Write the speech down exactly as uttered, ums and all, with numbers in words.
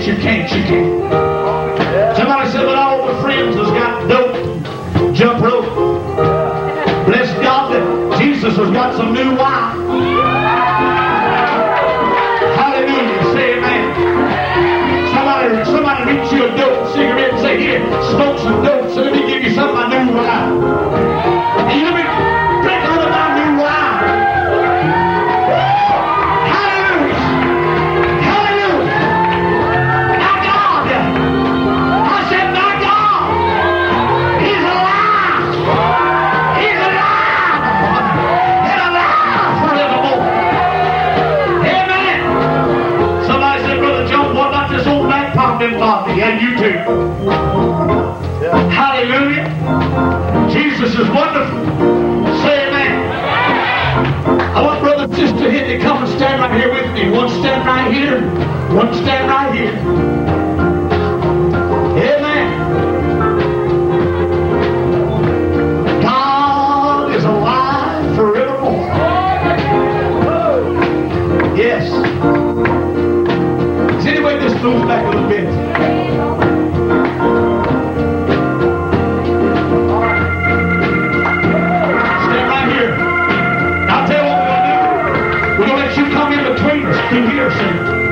it, you can't, you can't. Somebody said, but all the friends has got dope, jump rope. Bless God that Jesus has got some new wine. Hallelujah. Say amen. Somebody, somebody reach you a dope cigarette and say, here, smoke some dope, so let me give you some of my new wine. And you let me drink a little of my new wine. Hallelujah. Hallelujah. My God. I said, my God. He's alive. He's alive. And alive forevermore. Amen. Somebody said, Brother Jones, what about this old back popping body? And you too. Hallelujah. Jesus is wonderful. Say amen. I want brother and sister here to come and stand right here with me. One stand right here. One stand right here. Amen. God is alive forevermore. Yes. Is anyway this moves back a little bit? We're going to let you come in between us through here, see.